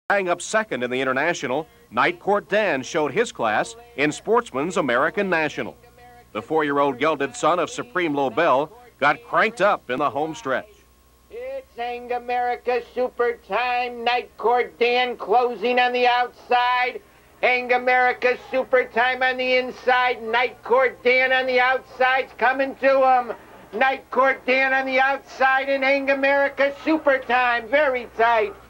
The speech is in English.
Tying up second in the International, Night Court Dan showed his class in Sportsman's American National. The 4-year-old gelded son of Supreme Lobel got cranked up in the home stretch. It's America Super Time. Night Court Dan closing on the outside. America Super Time on the inside. Night Court Dan on the outside's coming to him. Night Court Dan on the outside and America Super Time. Very tight.